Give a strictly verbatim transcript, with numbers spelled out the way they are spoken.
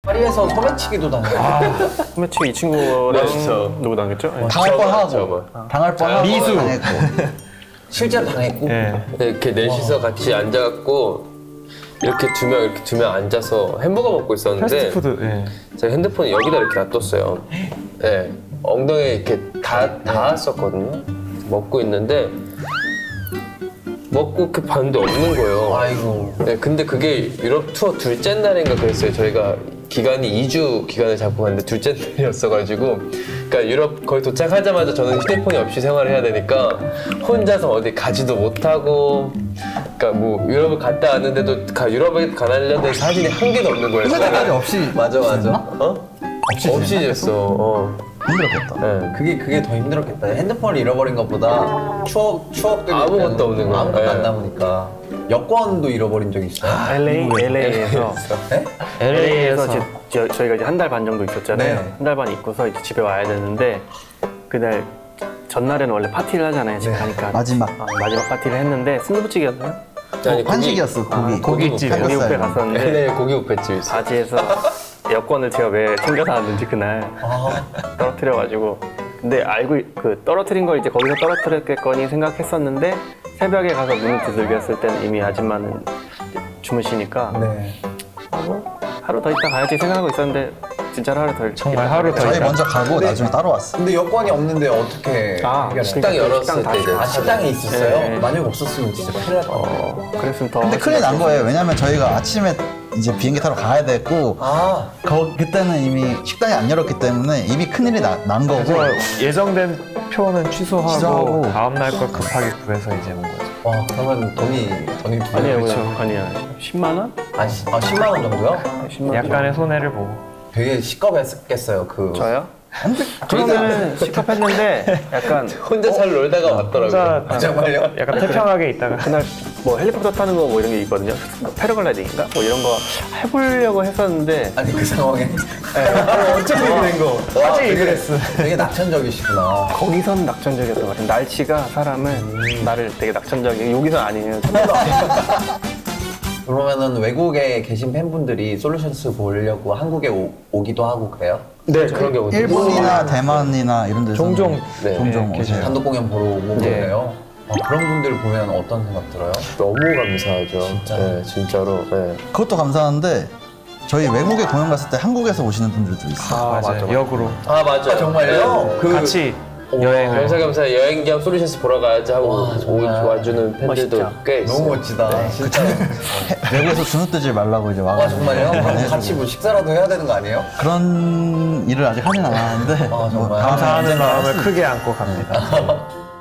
파리에서 소매치기도 당했고. 아, 소매치기 이 친구랑 네, 누구 당했죠? 네. 당할 뻔하고 저거. 당할 뻔하고 미수. 당했고 실제로 당했고. 네. 이렇게 넷이서 같이 앉아갖고 이렇게 두 명 이렇게 두 명 앉아서 햄버거 먹고 있었는데 패스트푸드. 네. 제가 핸드폰을 여기다 이렇게 놔뒀어요. 네, 엉덩이에 이렇게 다 닿았었거든요. 먹고 있는데 먹고 그 봤는데 없는 거예요. 아이고. 네, 근데 그게 유럽 투어 둘째 날인가 그랬어요. 저희가 기간이 이 주 기간을 잡고 갔는데 둘째 날이었어가지고 그러니까 유럽 거의 도착하자마자 저는 휴대폰이 없이 생활을 해야 되니까 혼자서 어디 가지도 못하고 그러니까 뭐 유럽을 갔다 왔는데도 가, 유럽에 가려는 사진이 한 개도 없는 거예요. 휴대폰까지 없이 맞아 맞아. 지냈나? 어? 없이 없이 지냈나? 지냈어. 어. 힘들었겠다. 네. 그게 그게 더 힘들었겠다. 핸드폰을 잃어버린 것보다 추억 추억들이 아무것도 없는 거야. 아무것도 네. 안 남으니까. 여권도 잃어버린 적 있어요? 엘에이, 엘에이에서 네? 엘에이에서 저, 저희가 이제 한 달 반 정도 있었잖아요. 네. 한 달 반 있고서 이제 집에 와야 되는데 그날 전날에는 원래 파티를 하잖아요. 집 네. 가니까 마지막. 아, 마지막 파티를 했는데 순두부찌개였나요? 아니, 고기- 한식이었어, 고기. 고깃집. 고기 뷔페 삼겹살. 갔었는데 네, 고기 뷔페집 있어. 바지에서 여권을 제가 왜 챙겨서 왔는지 그날 아, 떨어뜨려가지고 근데 알고 있- 그 떨어뜨린 걸 이제 거기서 떨어뜨렸겠거니 생각했었는데 새벽에 가서 문을 두들겼을 때는 이미 아줌마는 주무시니까 네. 뭐 하루 더 있다 가야지 생각하고 있었는데 진짜로 하루 더 정말 하루 더 저희 있다. 먼저 가고 나중에 따로 왔어. 근데 여권이 없는데 어떻게 아, 해결해요? 식당 열었을 때 이제 아, 식당에 있었어요? 네. 만약 없었으면 진짜 큰일 날 뻔했네. 어, 그랬으면 더 근데 큰일 난 거예요. 왜냐면 저희가 아침에 이제 비행기 타러 가야 됐고 아, 거, 그때는 이미 식당이 안 열었기 때문에 이미 큰일이 나, 난 거고 그래서 예정된 표는 취소하고, 취소하고. 다음 날 걸 급하게 구해서 이제 온 거죠. 와, 그러면 돈이, 돈이 두 아니에요 배죠? 그냥 아니야 십만 원? 아, 시- 아, 십만 원 정도요? 십만 원 약간의 손해를 보고. 되게 시겁했겠어요, 그. 저요? 저는 시급했는데 약간 혼자 잘 놀다가 왔더라고요. 혼자 아, 정말요? 약간 태평하게 있다가 그날 뭐 헬리콥터 타는 거 뭐 이런 게 있거든요. 뭐 패러글라이딩인가? 뭐 이런 거 해보려고 했었는데 아니, 그 상황에. 어떻게 된 거? 사실 이그레스. 되게 낙천적이시구나. 거기선 낙천적이었던 것 같아요. 날씨가 사람을 나를 되게 낙천적이게 여기선 아니에요. 그러면은 외국에 계신 팬분들이 솔루션스 보려고 한국에 오, 오기도 하고 그래요? 네, 그런 경우도 일본이나 대만이나 이런 데서 종종 네, 종종 네, 오세요. 단독 공연 보러 오고 네. 그래요? 아, 그런 분들 보면 어떤 생각 들어요? 너무 감사하죠. 진짜? 네, 진짜로. 네. 그것도 감사한데 저희 외국에 공연 갔을 때 한국에서 오시는 분들도 있어요. 아, 맞아요. 역으로 아 맞아. 아, 정말요? 그 같이 여행 여행을 겸사겸사 여행 겸 솔루션스 보러 가야지 하고 와, 오- 정말. 와주는 팬들도 멋있죠. 꽤 있어요. 너무 멋지다. 진짜. 외국에서 주눅 들지 말라고 이제 와가지고 아, 정말요? 그럼 해주고. 같이 뭐 식사라도 해야 되는 거 아니에요? 그런 일을 아직 하진 않았는데 아, 정말. 뭐 다음에 감사하는 언젠가 마음을 할 수- 크게 안고 갑니다.